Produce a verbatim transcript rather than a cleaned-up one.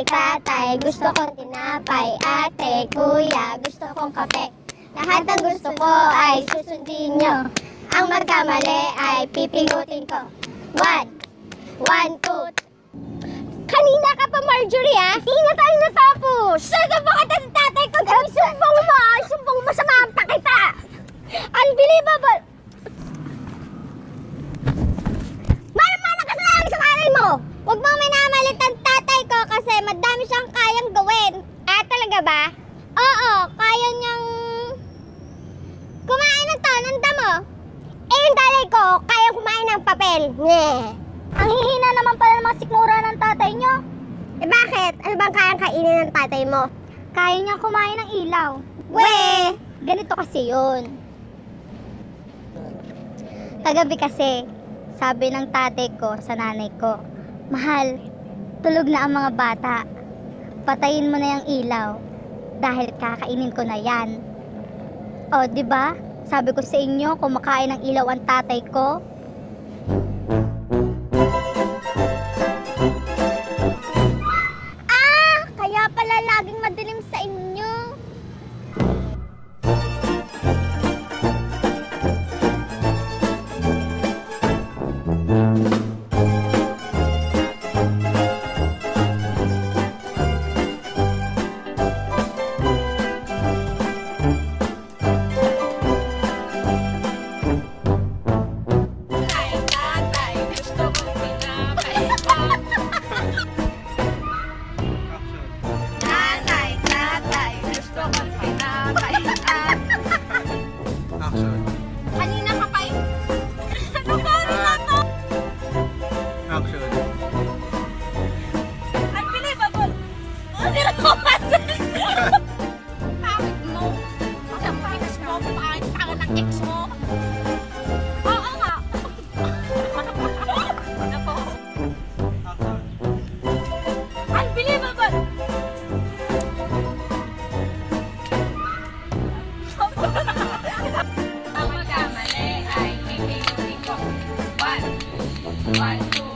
Nanay, tatay, gusto kong tinapay. Ate, kuya, gusto kong kape. Lahat ng gusto ko ay susundin nyo. Ang magkamali ay pipingutin ko. One, one, two. Kanina ka pa, Marjorie, ha? Hindi na tayo natapos. Sasabang kita sa tatay ko. Dahil sumbong mo, sumbong mo sa mampa kita. Unbelievable. Mana-mana ka sa sa karay mo. Huwag mo minamalit ang tatay ko kasi madami siyang kayang gawin. Ah, talaga ba? Oo, kaya niyang kumain ng to, ng damo. Eh, yung tatay ko, kaya kumain ng papel. Nye. Ang hihina naman pala ng mga sikmura ng tatay nyo. Eh, bakit? Ano bang kayang kainin ng tatay mo? Kaya niyang kumain ng ilaw. We! Ganito kasi yun. Kagabi kasi, sabi ng tatay ko sa nanay ko, mahal, tulog na ang mga bata. Patayin mo na yung ilaw dahil kakainin ko na yan. O, di ba? Sabi ko sa inyo, kumakain ng ilaw ang tatay ko. Ah! Kaya pala laging madilim sa inyo. One, two.